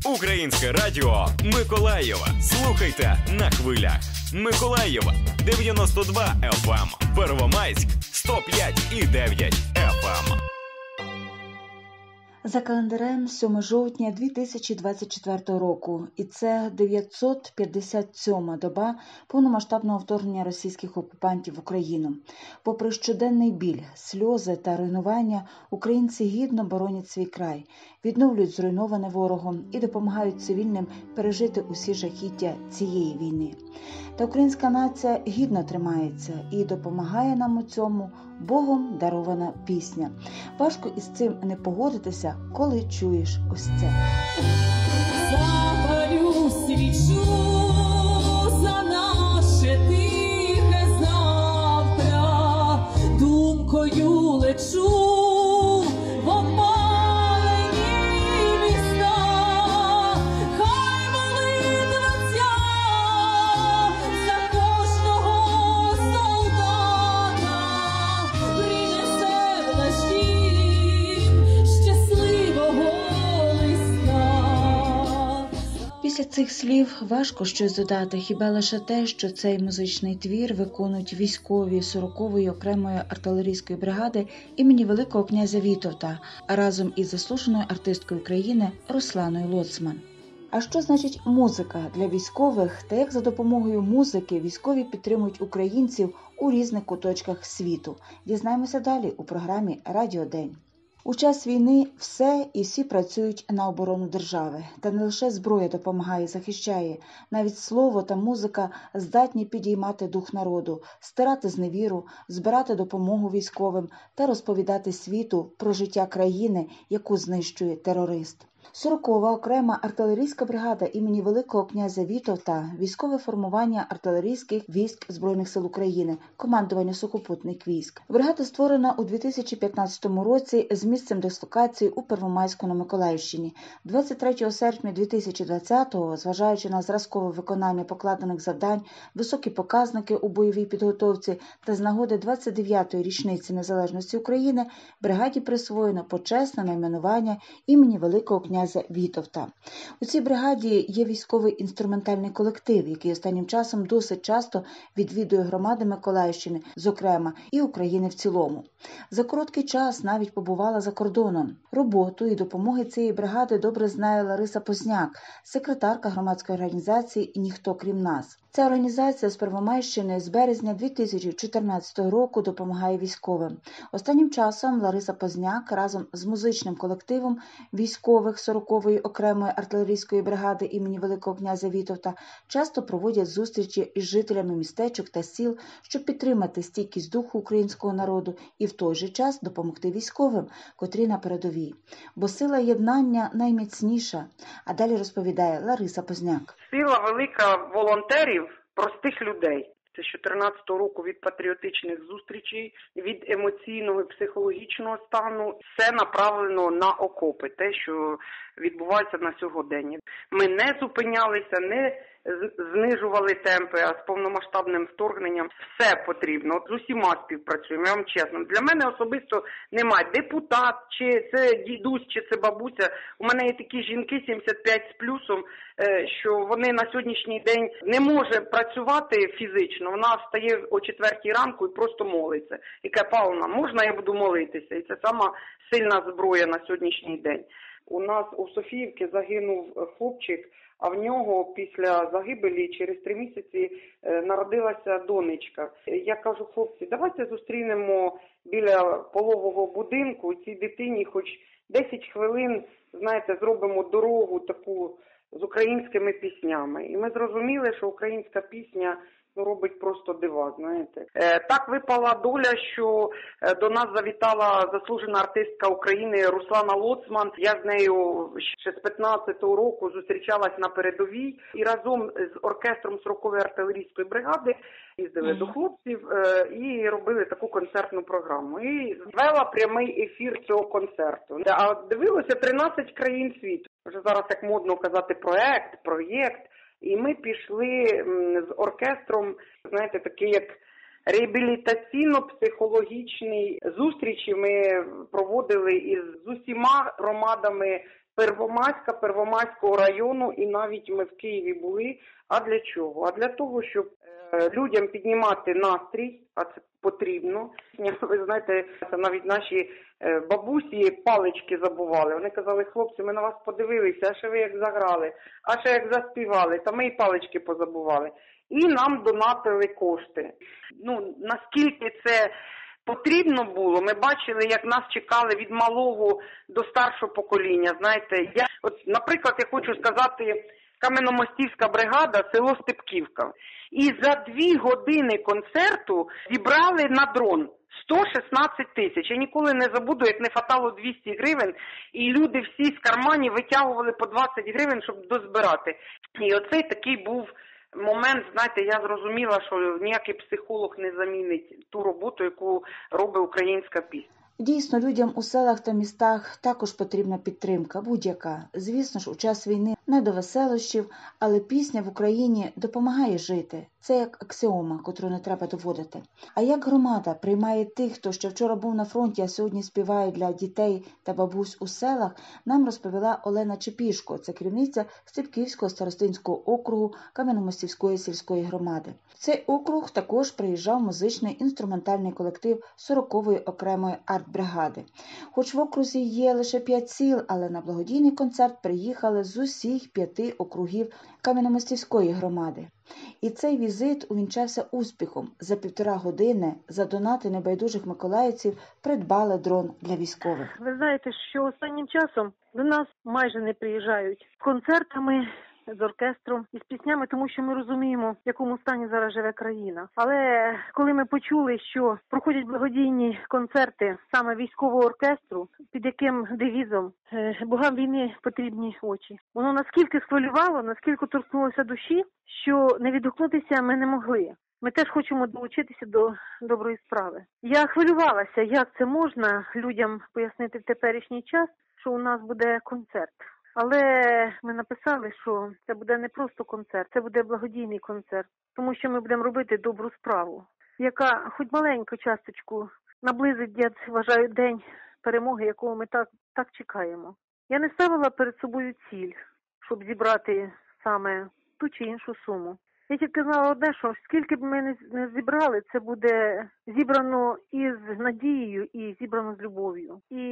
Українське радіо Миколаєва. Слухайте на хвилях. Миколаєва 92 FM, Первомайськ 105,9 FM. За календарем 7 жовтня 2024 року, і це 957-ма доба повномасштабного вторгнення російських окупантів в Україну. Попри щоденний біль, сльози та руйнування, українці гідно боронять свій край, відновлюють зруйноване ворогом і допомагають цивільним пережити усі жахіття цієї війни. Та українська нація гідно тримається і допомагає нам у цьому Богом дарована пісня. Важко із цим не погодитися, коли чуєш ось це. Запалю свічу за наше тихе завтра, думкою лечу в опалені міста, хай молитва ця за кожного солдата принесе в наш дім щасливого листа. Після цих слів важко щось додати, хіба лише те, що цей музичний твір виконують військові 40-ї окремої артилерійської бригади імені Великого князя Вітовта, разом із заслуженою артисткою України Русланою Лоцман. А що значить музика для військових та як за допомогою музики військові підтримують українців у різних куточках світу? Дізнаємося далі у програмі «Радіодень». У час війни все і всі працюють на оборону держави. Та не лише зброя допомагає, захищає. Навіть слово та музика здатні підіймати дух народу, стирати зневіру, збирати допомогу військовим та розповідати світу про життя країни, яку знищує терорист. 40-ва окрема артилерійська бригада імені Великого князя Вітовта – військове формування артилерійських військ Збройних сил України, командування сухопутних військ. Бригада створена у 2015 році з місцем дислокації у Первомайську на Миколаївщині. 23 серпня 2020-го, зважаючи на зразкове виконання покладених завдань, високі показники у бойовій підготовці та з нагоди 29-ї річниці незалежності України, бригаді присвоєно почесне найменування імені Великого князя Вітовта. У цій бригаді є військовий інструментальний колектив, який останнім часом досить часто відвідує громади Миколаївщини, зокрема, і України в цілому. За короткий час навіть побувала за кордоном. Роботу і допомоги цієї бригади добре знає Лариса Позняк, секретарка громадської організації «Ніхто крім нас». Ця організація з Первомайщини з березня 2014 року допомагає військовим. Останнім часом Лариса Позняк разом з музичним колективом військових 40-ї окремої артилерійської бригади імені Великого князя Вітовта часто проводять зустрічі із жителями містечок та сіл, щоб підтримати стійкість духу українського народу і в той же час допомогти військовим, котрі на передовій. Бо сила єднання найміцніша. А далі розповідає Лариса Позняк. Сила велика волонтерів, простих людей. Це з 2014 року від патріотичних зустрічей, від емоційного і психологічного стану. Все направлено на окопи, те, що відбувається на сьогодення. Ми не зупинялися, не знижували темпи, а з повномасштабним вторгненням все потрібно. З усіма співпрацюємо, я вам чесно. Для мене особисто немає депутат, чи це дідусь, чи це бабуся. У мене є такі жінки 75 з плюсом, що вони на сьогоднішній день не може працювати фізично. Вона встає о 4 ранку і просто молиться. І каже: Павловна, можна я буду молитися? І це сама сильна зброя на сьогоднішній день. У нас у Софіївці загинув хлопчик, а в нього після загибелі через 3 місяці народилася донечка. Я кажу: хлопці, давайте зустрінемо біля пологового будинку цій дитині хоч 10 хвилин, знаєте, зробимо дорогу таку з українськими піснями. І ми зрозуміли, що українська пісня робить просто дива, знаєте. Так випала доля, що до нас завітала заслужена артистка України Руслана Лоцман. Я з нею ще з 15-го року зустрічалась на передовій і разом з оркестром 40-ї артилерійської бригади їздили до хлопців і робили таку концертну програму. І вела прямий ефір цього концерту. А дивилося 13 країн світу. Вже зараз як модно казати проєкт. І ми пішли з оркестром, знаєте, такий як реабілітаційно-психологічний зустрічі ми проводили з усіма громадами Первомайського району, і навіть ми в Києві були. А для чого? А для того, щоб людям піднімати настрій, а це потрібно. Ви знаєте, навіть наші бабусі палички забували. Вони казали: хлопці, ми на вас подивилися, а ще ви як заграли, а ще як заспівали, та ми і палички позабували. І нам донатили кошти. Наскільки це потрібно було, ми бачили, як нас чекали від малого до старшого покоління. Знаєте, наприклад, я хочу сказати, Кам'яномостівська бригада, село Степківка. І за 2 години концерту зібрали на дрон 116 тисяч. Я ніколи не забуду, як не хватало 200 гривень, і люди всі з карманів витягували по 20 гривень, щоб дозбирати. І оцей такий був момент, знаєте, я зрозуміла, що ніякий психолог не замінить ту роботу, яку робить українська пісня. Дійсно, людям у селах та містах також потрібна підтримка, будь-яка. Звісно ж, у час війни не до веселощів, але пісня в Україні допомагає жити. Це як аксіома, котру не треба доводити. А як громада приймає тих, хто ще вчора був на фронті, а сьогодні співає для дітей та бабусь у селах, нам розповіла Олена Чепішко, це керівниця Степківського старостинського округу Кам'яномостівської сільської громади. В цей округ також приїжджав музичний інструментальний колектив 40-ї окремої артбригади. Хоч в окрузі є лише 5 сіл, але на благодійний концерт приїхали з усіх 5 округів Кам'яномостівської громади. І цей візит увінчався успіхом. За 1,5 години за донати небайдужих миколаївців придбали дрон для військових. Ви знаєте, що останнім часом до нас майже не приїжджають з концертами, з оркестром і з піснями, тому що ми розуміємо, в якому стані зараз живе країна. Але коли ми почули, що проходять благодійні концерти саме військового оркестру, під яким девізом «Богам війни потрібні очі», воно наскільки схвилювало, наскільки торкнулося душі, що не відгукнутися ми не могли. Ми теж хочемо долучитися до доброї справи. Я хвилювалася, як це можна людям пояснити в теперішній час, що у нас буде концерт. Але ми написали, що це буде не просто концерт, це буде благодійний концерт, тому що ми будемо робити добру справу, яка хоч маленьку часточку наблизить, я вважаю, день перемоги, якого ми так чекаємо. Я не ставила перед собою ціль, щоб зібрати саме ту чи іншу суму. Я тільки знала одне, що скільки б ми не зібрали, це буде зібрано із надією і зібрано з любов'ю. І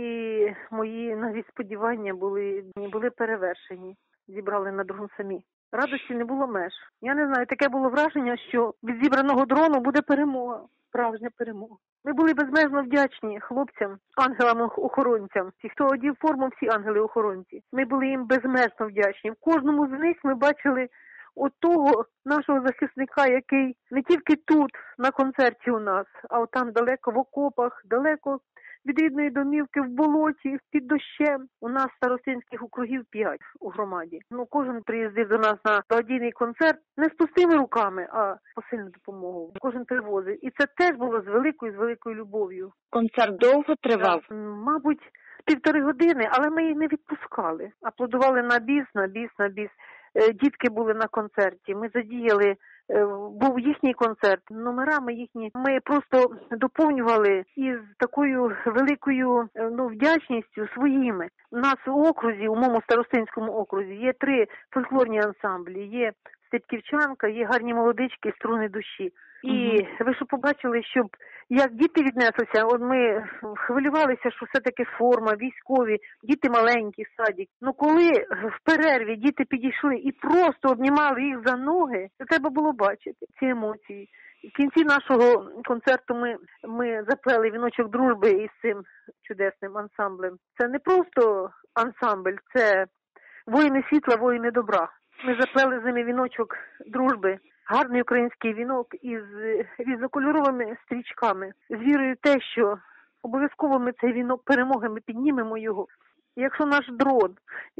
мої навіть сподівання були перевершені. Зібрали на дрон самі. Радості не було меж. Я не знаю, таке було враження, що від зібраного дрону буде перемога. Справжня перемога. Ми були безмежно вдячні хлопцям, ангелам-охоронцям. Ті, хто одів форму, всі ангели-охоронці. Ми були їм безмежно вдячні. В кожному з них ми бачили от того нашого захисника, який не тільки тут, на концерті у нас, а от там далеко в окопах, далеко від рідної домівки в болоті, під дощем. У нас старостинських округів 5 у громаді. Кожен приїздив до нас на благодійний концерт не з пустими руками, а посильну допомогу. Кожен привозив. І це теж було з великою любов'ю. Концерт довго тривав? Мабуть, 1,5 години, але ми їх не відпускали. Аплодували на біс. Дітки були на концерті. Ми задіяли, був їхній концерт, номерами їхні. Ми просто доповнювали із такою великою вдячністю своїми. У нас у окрузі, у моєму старостинському окрузі, є 3 фольклорні ансамблі. Є Степківчанка, є гарні молодички, струни душі. І ви що побачили, щоб як діти віднеслися, от ми хвилювалися, що все-таки форма, військові, діти маленькі, садик. Коли в перерві діти підійшли і просто обнімали їх за ноги, то треба було бачити ці емоції. В кінці нашого концерту ми заплели віночок дружби із цим чудесним ансамблем. Це не просто ансамбль, це воїни світла, воїни добра. Ми заплели з ними віночок дружби. Гарний український вінок із різнокольоровими стрічками. З вірою в те, що обов'язково ми цей вінок перемоги, ми піднімемо його. І якщо наш дрон,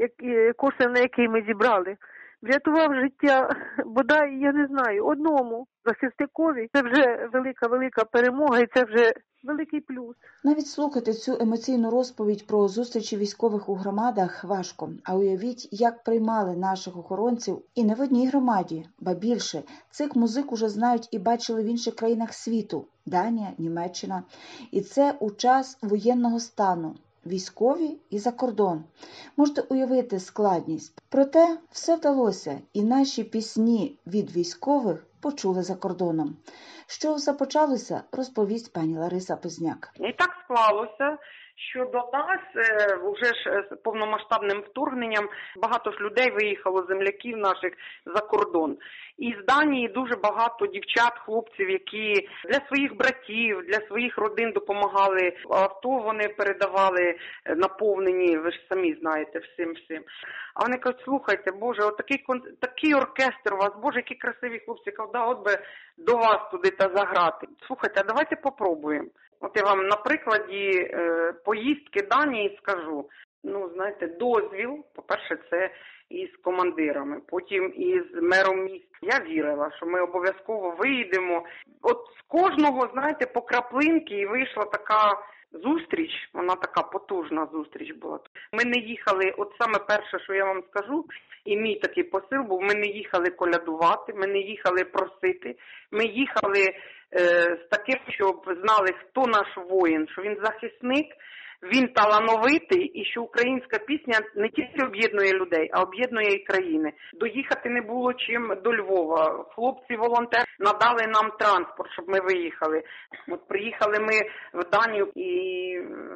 кошти на який ми зібрали, врятував життя, бодай, я не знаю, одному захисникові, це вже велика перемога і це вже великий плюс. Навіть слухати цю емоційну розповідь про зустрічі військових у громадах важко. А уявіть, як приймали наших охоронців і не в одній громаді, ба більше. Цих музик уже знають і бачили в інших країнах світу – Данія, Німеччина. І це у час воєнного стану. військові і за кордон. Можете уявити складність. Проте все вдалося, і наші пісні від військових почули за кордоном. Що започалося, розповість пані Лариса Позняк. І так склалося, що до нас вже ж з повномасштабним вторгненням багато ж людей виїхало, земляків наших, за кордон. І з Данії дуже багато дівчат, хлопців, які для своїх братів, для своїх родин допомагали. Авто вони передавали наповнені, ви ж самі знаєте, всім. А вони кажуть, слухайте, Боже, такий оркестр у вас, Боже, які красиві хлопці, от би до вас туди та заграти. Слухайте, а давайте попробуємо. От я вам на прикладі поїздки Данії скажу. Знаєте, дозвіл, по-перше, це із командирами, потім із мером міста. Я вірила, що ми обов'язково виїдемо. От з кожного, знаєте, по краплинки і вийшла така зустріч, вона така потужна зустріч була. Ми не їхали, от саме перше, що я вам скажу, і мій такий посил був, ми не їхали колядувати, ми не їхали просити, ми їхали з таким, щоб знали, хто наш воїн, що він захисник, він талановитий і що українська пісня не тільки об'єднує людей, а об'єднує і країни. Доїхати не було чим до Львова. Хлопці-волонтери надали нам транспорт, щоб ми виїхали. От приїхали ми в Данію і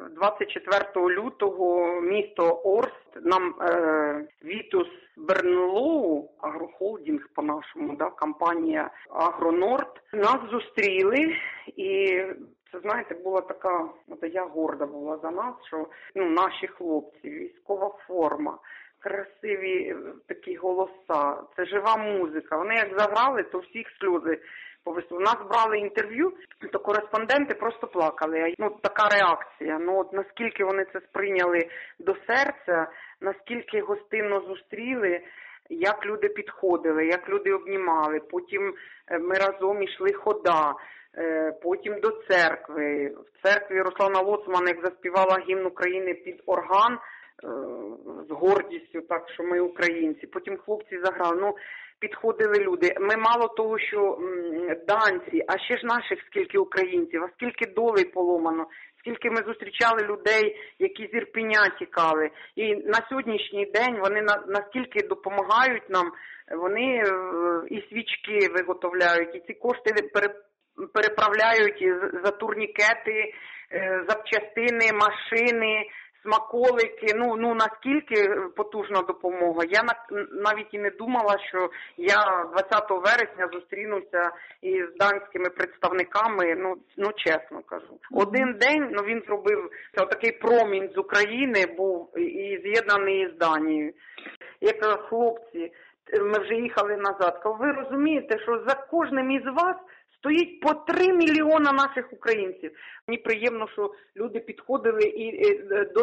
24 лютого місто Орст, нам Вітус Бернлоу, агрохолдинг по-нашому, компанія Агронорд, нас зустріли і... Це, знаєте, була така, я горда була за нас, що наші хлопці, військова форма, красиві такі голоса, це жива музика. Вони як заграли, то всіх сльози повисли. У нас брали інтерв'ю, то кореспонденти просто плакали. Така реакція. От наскільки вони це сприйняли до серця, наскільки гостинно зустріли, як люди підходили, як люди обнімали. Потім ми разом йшли хода. Потім до церкви. В церкві Руслана Лоцман, як заспівала гімн України під орган, з гордістю, так, що ми українці. Потім хлопці заграли. Підходили люди. Ми мало того, що данці, а ще ж наших скільки українців, а скільки долей поломано, скільки ми зустрічали людей, які з Ірпеня тікали. І на сьогоднішній день вони наскільки допомагають нам, вони і свічки виготовляють, і ці кошти переправляють за турнікети, запчастини, машини, смаколики. Наскільки потужна допомога. Я навіть і не думала, що я 20 вересня зустрінуся із данськими представниками, чесно кажу. Один день, він зробив такий промінь з України, був і з'єднаний із Данією. Я кажу, хлопці, ми вже їхали назад. Кажу, ви розумієте, що за кожним із вас стоїть по 3 мільйона наших українців. Мені приємно, що люди підходили і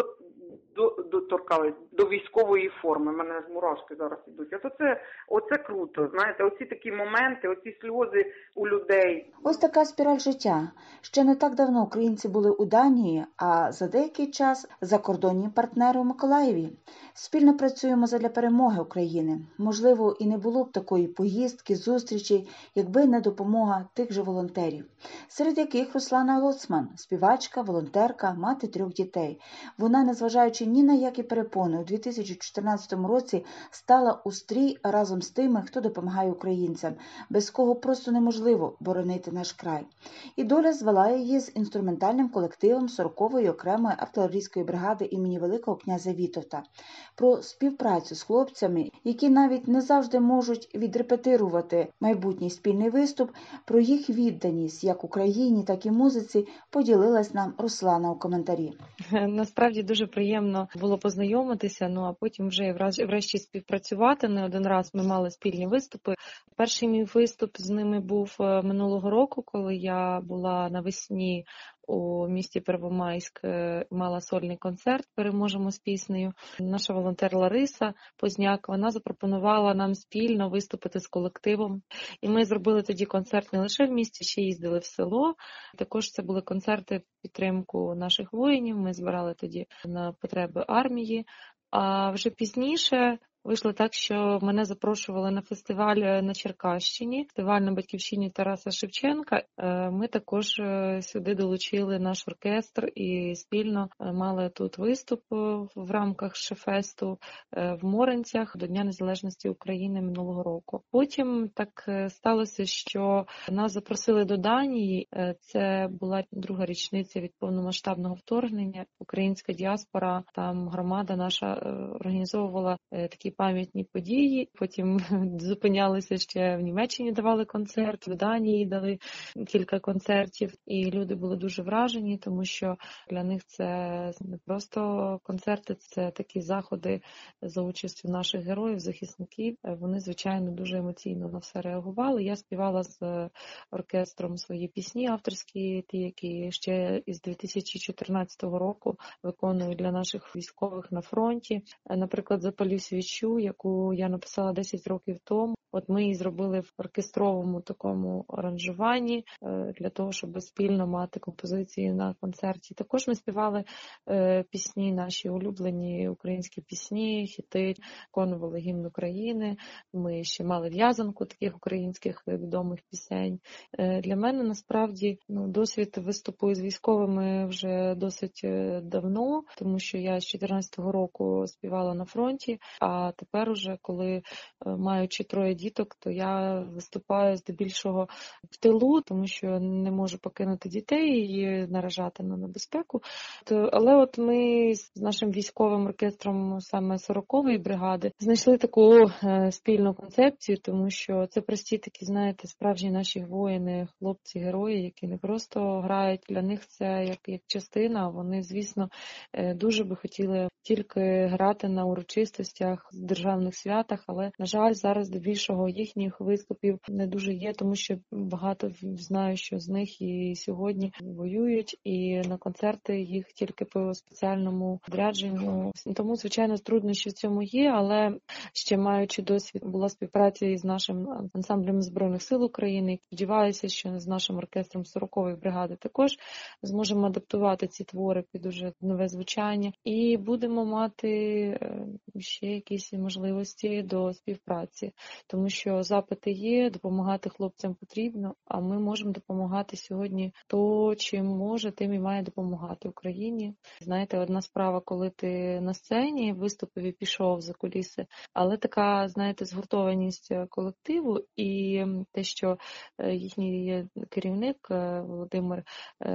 доторкались до військової форми. У мене ж мурашки зараз ідуть. Оце круто, знаєте, оці такі моменти, оці сльози у людей. Ось така спіраль життя. Ще не так давно українці були у Данії, а за деякий час закордонні партнери у Миколаєві. Спільно працюємо задля перемоги України. Можливо, і не було б такої поїздки, зустрічі, якби не допомога тих же волонтерів. Серед яких Руслана Лоцман, співачка, волонтерка, мати 3 дітей. Вона, незважаючи ні на які перепони, у 2014 році стала у стрій разом з тими, хто допомагає українцям, без кого просто неможливо боронити наш край. І доля звела її з інструментальним колективом 40-ї окремої артилерійської бригади імені Великого князя Вітовта. Про співпрацю з хлопцями, які навіть не завжди можуть відрепетирувати майбутній спільний виступ, про їх відданість як Україні, так і музиці поділилась нам Руслана у коментарі. Насправді дуже приємно було познайомитися, а потім вже врешті співпрацювати. Не один раз ми мали спільні виступи. Перший мій виступ з ними був минулого року, коли я була навесні у місті Первомайськ, мала сольний концерт «Переможемо з піснею». Наша волонтер Лариса Позняк, вона запропонувала нам спільно виступити з колективом. І ми зробили тоді концерт не лише в місті, ще їздили в село. Також це були концерти в підтримку наших воїнів. Ми збирали тоді на потреби армії. А вже пізніше Вийшло так, що мене запрошували на фестиваль на Черкащині, фестиваль на батьківщині Тараса Шевченка. Ми також сюди долучили наш оркестр і спільно мали тут виступ в рамках Шефесту в Моринцях до Дня Незалежності України минулого року. Потім так сталося, що нас запросили до Данії. Це була друга річниця від повномасштабного вторгнення. Українська діаспора, там громада наша організовувала такі пам'ятні події. Потім зупинялися ще в Німеччині, давали концерт, в Данії дали кілька концертів. І люди були дуже вражені, тому що для них це не просто концерти, це такі заходи за участю наших героїв, захисників. Вони, звичайно, дуже емоційно на все реагували. Я співала з оркестром свої пісні авторські, ті, які ще із 2014 року виконую для наших військових на фронті. Наприклад, «Запалю свічу», яку я написала 10 років тому. От ми її зробили в оркестровому такому аранжуванні для того, щоб спільно мати композиції на концерті. Також ми співали пісні, наші улюблені українські пісні, хіти, виконували гімн України. Ми ще мали в'язанку таких українських відомих пісень. Для мене, насправді, досвід виступу із військовими вже досить давно, тому що я з 2014 року співала на фронті, а тепер уже, коли маючи 3 діток, то я виступаю здебільшого в тилу, тому що не можу покинути дітей і наражати на небезпеку. Але от ми з нашим військовим оркестром саме 40-ї бригади знайшли таку спільну концепцію, тому що це прості такі, знаєте, справжні наші воїни, хлопці, герої, які не просто грають, для них це як частина, вони, звісно, дуже би хотіли тільки грати на урочистостях, державних святах, але, на жаль, зараз здебільшого їхніх виступів не дуже є, тому що багато знаю, що з них і сьогодні воюють, і на концерти їх тільки по спеціальному відрядженню. Тому, звичайно, труднощі в цьому є, але ще маючи досвід, була співпраця із нашим ансамблем Збройних сил України. Сподіваюся, що з нашим оркестром 40-ї бригади також зможемо адаптувати ці твори під уже нове звучання і будемо мати ще якісь можливості до співпраці, тому що запити є, допомагати хлопцям потрібно, а ми можемо допомагати сьогодні то, чим може, тим і має допомагати Україні. Знаєте, одна справа, коли ти на сцені, виступив і пішов за куліси, але така, знаєте, згуртованість колективу і те, що їхній керівник Володимир,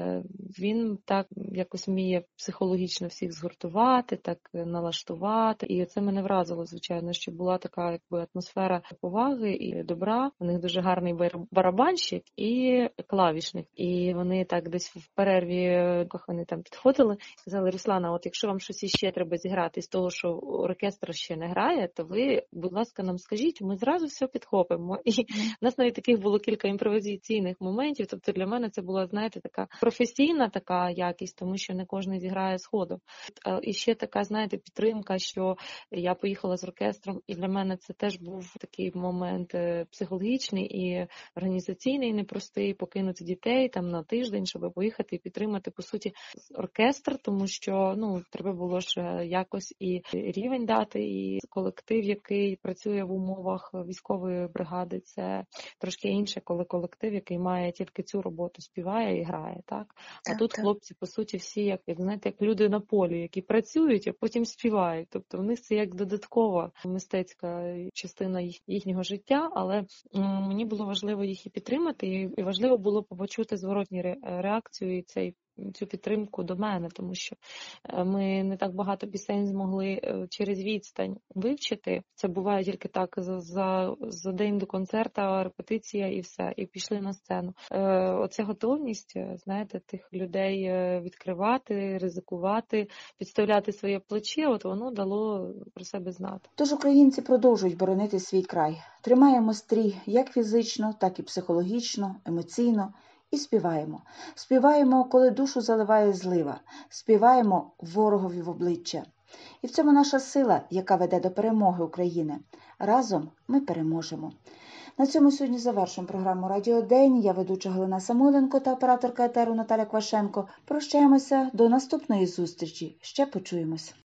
він так якось вміє психологічно всіх згуртувати, так налаштувати. І це мене вразило, звичайно, що була така якби атмосфера поваги і добра. У них дуже гарний барабанщик і клавішник. І вони так десь в перерві, вони там підходили, сказали: Руслана, от якщо вам щось іще треба зіграти з того, що оркестр ще не грає, то ви, будь ласка, нам скажіть, ми зразу все підхопимо. І в нас навіть таких було кілька імпровізаційних моментів. Тобто для мене це була, знаєте, така професійна така якість, тому що не кожен зіграє сходу. І ще така, знаєте, підтримка, що я поїхала з оркестром, і для мене це теж був такий момент психологічний і організаційний, непростий, покинути дітей там на тиждень, щоб поїхати і підтримати, по суті, оркестр, тому що, треба було ж якось і рівень дати, і колектив, який працює в умовах військової бригади, це трошки інше, коли колектив, який має тільки цю роботу, співає і грає, так? А тут хлопці, по суті, всі, як знаєте, як люди на полі, які працюють, а потім співають. Тобто в них це як додаткова мистецька частина їхнього життя, але мені було важливо їх і підтримати, і важливо було почути зворотні реакцію і цю підтримку до мене, тому що ми не так багато пісень змогли через відстань вивчити. Це буває тільки так, за день до концерта, репетиція і все, і пішли на сцену. Оця готовність, знаєте, тих людей відкривати, ризикувати, підставляти своє плече, от воно дало про себе знати. Тож українці продовжують боронити свій край. Тримаємо стрій як фізично, так і психологічно, емоційно. І співаємо. Співаємо, коли душу заливає злива. Співаємо ворогові в обличчя. І в цьому наша сила, яка веде до перемоги України. Разом ми переможемо. На цьому сьогодні завершуємо програму «Радіо День». Я ведуча Галина Самойленко та операторка етеру Наталя Квашенко. Прощаємося до наступної зустрічі. Ще почуємось.